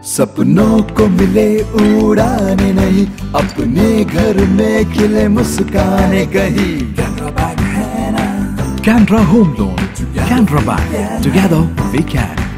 सपनों को मिले उड़ाने नहीं, अपने घर में खिले मुस्काने कहीं। Canara Home Loan, Canara Bank. Together we can.